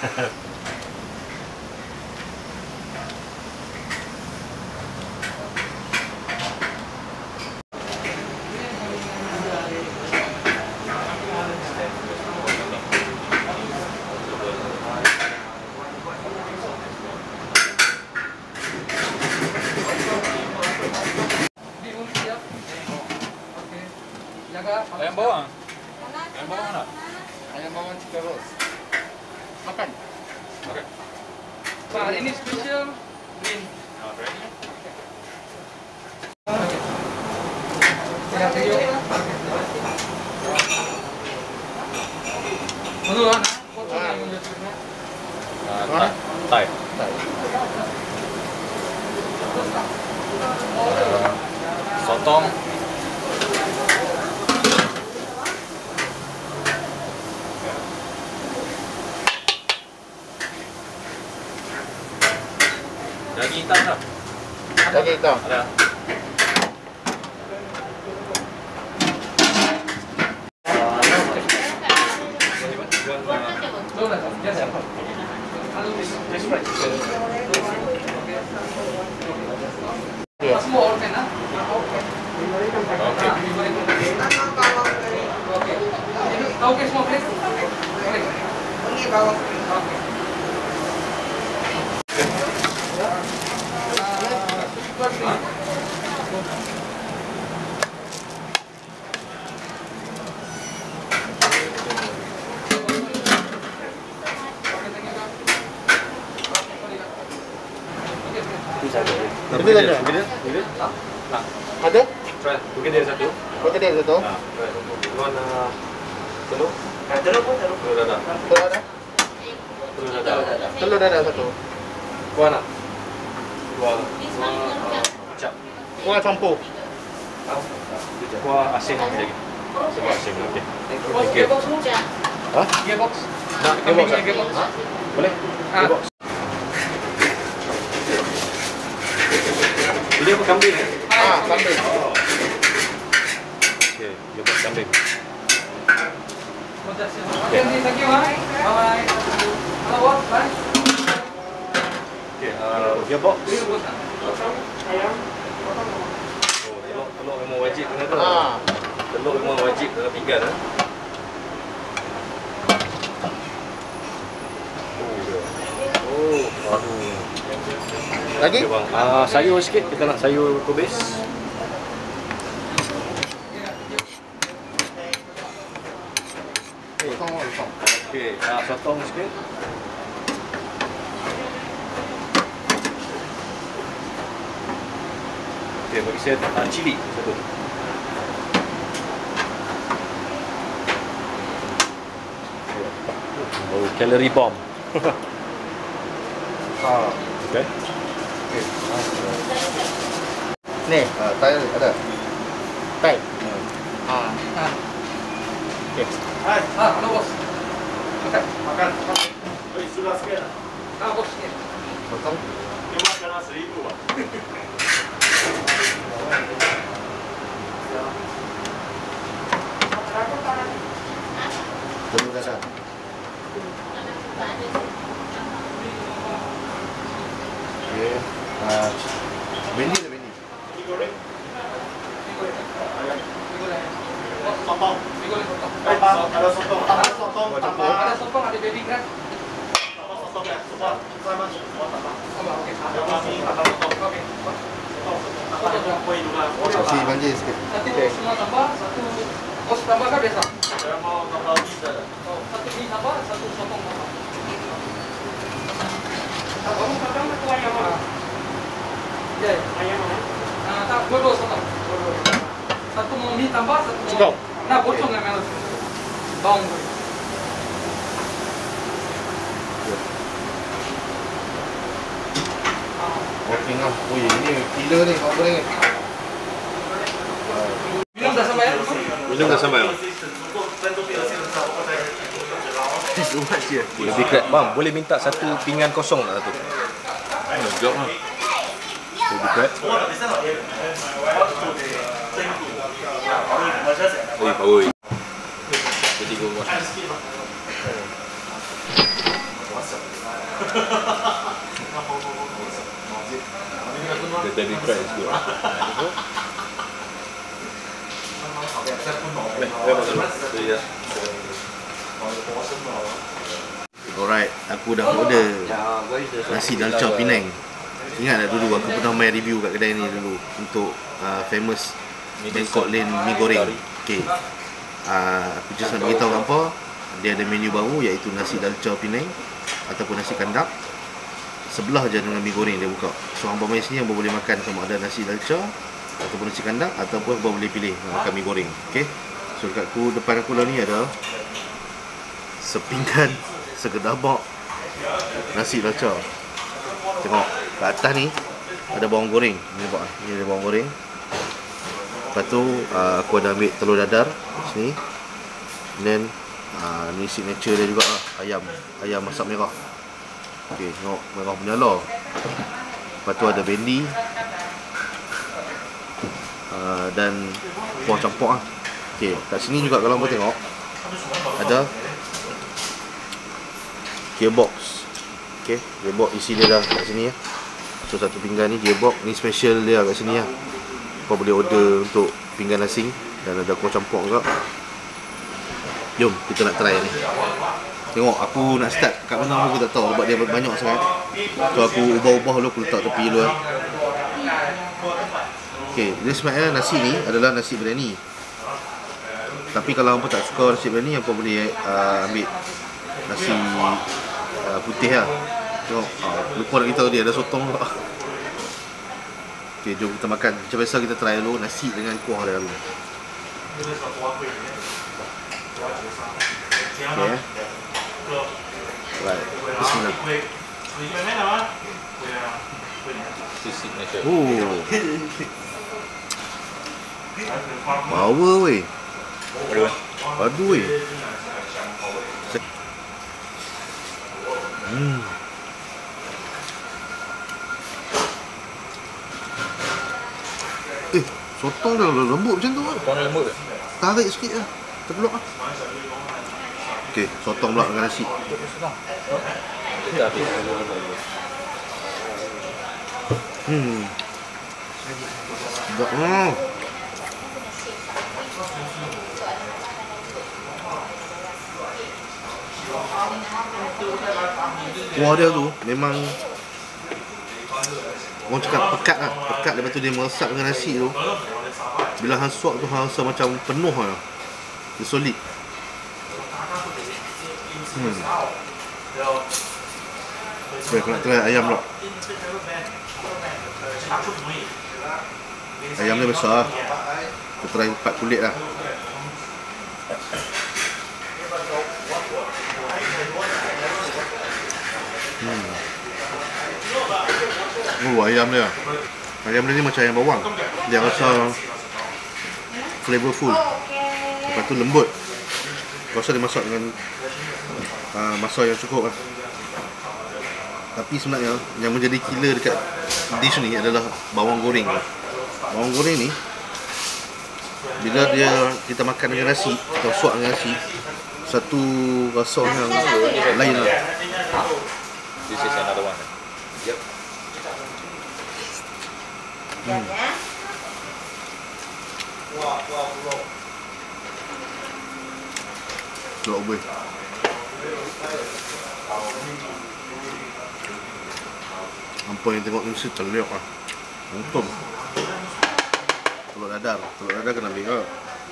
Ayam bawang? Ayam bawang mana? Ayam bawang chicken roast. Makan. Oke. Pak, hari ini spesial green. Oke. Menu lah, Thai. Sotong. Daging hitam tak? Daging hitam. Ada. semua organ ah. Oke. Oke, semua please. Ini bawang. Oke. Begini ada? Begini? Ada? Try. Begini dia satu. Pakai dia satu. Nah, tuan telur. Telur pun telur. Telur dadah. Telur ada? Telur dadah. Telur ada satu. Kuah nak? Kuah. Kecap. Kuah campur. Kuah asin lagi. Kuah asin lagi. Gearbox semua? Hah? Gearbox. Nak Gearbox. gearbox. Gearbox. Boleh? Ah. Gearbox. Ini apa kambing? Kambing. Okey, gearbox kambing. Okay, thank you. Bye. Hello, what? Bye. Okey, gearbox. Ayam. Oh, telur memang wajib kena tu. Telur memang wajib dalam pinggan ah. Oh, aduh. Lagi? Okay, bang. Sayur sikit, kita nak sayur kubis. Sotong. Okey, sotong sikit. Okey, bagi saya cili satu. Oh, calorie bomb. Okey. Ni, Thai ada. Thai. Okey. Hai. Halo, bos. Makan. Makan. Oi, sudah sekian. Bos. Sotong. Dia makan 1,000 ah. Telur ada. Okey. Benih ada benih. Ini goreng. Sotong. Ada sotong. Ada sotong. Tambah. Ada sotong, ada baby crab. Tambah sotong ya. Semua sama. Semua tambah. Oke. Ada kami tambah sotong. Oke. Sotong. Tambah kuih dulu. Kasih banjir sikit. Satu semua tambah, satu bos tambah kan biasa. Saya mau tambah bisa. Oh, satu mie tambah, satu sotong tambah. Kamu sotong atau ayam mana? Ya, ayam mana? Tak, dua sotong. Satu mau mie tambah, satu mau. Cukup. Nah, bocor nggak mel? Bawang. Okey ngam. Ui, ini gila ni kau goreng ni. Minum dah sampai ya? Minum dah sampai. Lebih crab. Bang, boleh minta satu pinggan kosong tak satu? Jom lah. Lebih crab. Oi, power. Jadi gua masak. The baby cry is good. Alright, aku dah order nasi dalca Penang. Ingat tak dulu aku pernah main review kat kedai ni dulu untuk famous Bangkok Lane mi goreng. Okay. Aku just nak beritahu apa, dia ada menu baru iaitu nasi dalca Penang ataupun nasi kandak. Sebelah je dengan mi goreng dia buka. So hangpa mai sini hangpa boleh makan sama ada nasi dalca ataupun nasi kandak ataupun hangpa boleh pilih nak makan mi goreng. Okay. So dekat aku, depan aku lah ni ada sepinggan segedabak nasi dalca. Tengok kat atas ni ada bawang goreng. Ni nampak, ni ada bawang goreng. Lepas tu aku ada ambil telur dadar sini. And then ni signature dia juga lah, ayam masak merah. Okey, tengok merah menyala. Lepas tu ada bendi dan kuah campur lah. Okey, kat sini juga kalau kau tengok ada gearbox. Okey, gearbox isi dia dah kat sini ya. So satu pinggan ni gearbox, ni special dia kat sini ya. Kau boleh order untuk pinggan nasi dan ada kuah campur juga. Jom kita nak try ni. Tengok aku nak start kat mana aku tak tahu sebab dia banyak sangat. So aku ubah-ubah dulu, aku letak tepi dulu. Okey, dia sebenarnya nasi ni adalah nasi biryani. Tapi kalau hangpa tak suka nasi biryani, hangpa boleh ambil nasi putih lah. Tengok, lupa nak beritahu dia ada sotong juga. Okey, jom kita makan. Macam biasa kita try dulu nasi dengan kuah dia dulu. Okey. Right. Bismillah. Oh. Power weh. Padu weh. Sotong dah lembut macam tu kan? Sotong dah lembut ke? Tarik sikit lah, terkeluk lah. Okey, sotong pula dengan nasi. Kita habis. Sedap. Kuah dia tu memang orang cakap pekat lah. Pekat, lepas tu dia meresap dengan nasi tu. Bila hang suap tu hang rasa macam penuh lah. Dia solid. Okay, aku nak try ayam pula. Ayam dia besar lah. Aku try 4 kulit lah. Ayam dia. Ayam dia ni macam ayam bawang. Dia rasa flavorful. Lepas tu lembut. Rasa dia masak dengan masa yang cukup lah. Tapi sebenarnya yang menjadi killer dekat dish ni adalah bawang goreng. Bawang goreng ni bila kita makan dengan nasi atau suap dengan nasi, satu rasa yang lain lah. This is another one. Yep. Sedap boy. Apa yang tengok ni mesti terliok lah. Untung telur dadar kena ambil ke.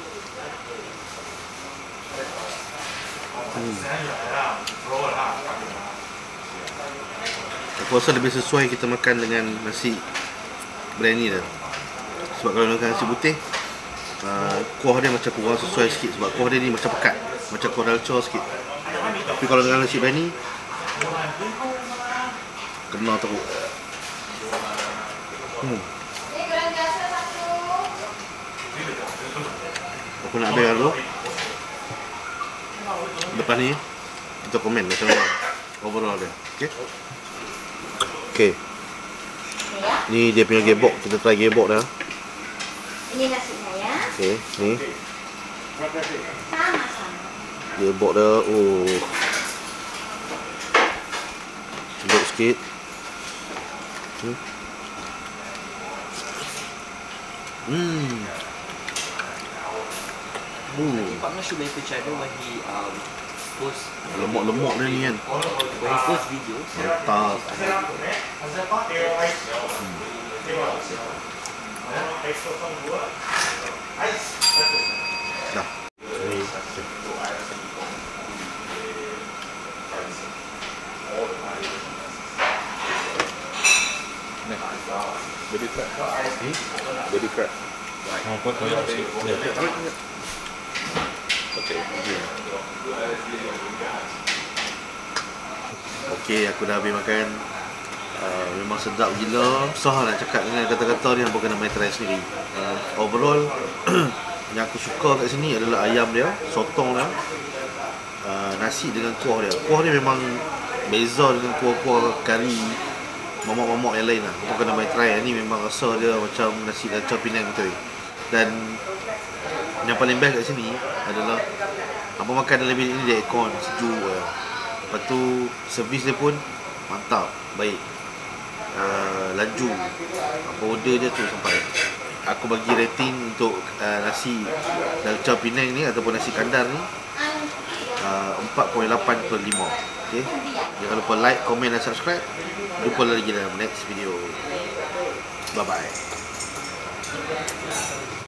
Aku rasa lebih sesuai kita makan dengan nasi biryani dah. Sebab kalau makan nasi putih, kuah dia macam kurang sesuai sikit. Sebab kuah dia ni macam pekat, macam kuah dalca sikit. Tapi kalau dengan nasi biryani, kena teruk. Aku nak ambil dulu. Lepas ni kita komen macam mana overall dia. Okay. Okay. Ni dia punya gearbox. Kita try gearbox dah. Ini nasinya ya. Okay, ni Sama-sama. gearbox dah. Oh, dia sikit. Pak Mas should make a channel when he post Lemak-lemak dia ni kan. when he post videos. Mantap. Dah. Baby crab. Baby crab. Kau koyak sikit. Okey. Okey, aku dah habis makan. Memang sedap gila. Susah nak cakap dengan kata-kata ni, hampa kena main try sendiri. Overall yang aku suka kat sini adalah ayam dia, sotong dia, nasi dengan kuah dia. Kuah dia memang beza dengan kuah-kuah kari mamak-mamak yang lain lah. Hampa kena main try. Ni memang rasa dia macam nasi dalca Penang betul. Dan yang paling best kat sini adalah hampa makan dalam bilik ni dia aircon sejuk lah. Lepas tu servis dia pun mantap, baik. Laju. Apa order dia tu sampai. Aku bagi rating untuk nasi dalca Penang ni ataupun nasi kandar ni 4.8/5. Okay? Jangan lupa like, komen dan subscribe. Jumpa lagi dalam next video. Bye bye.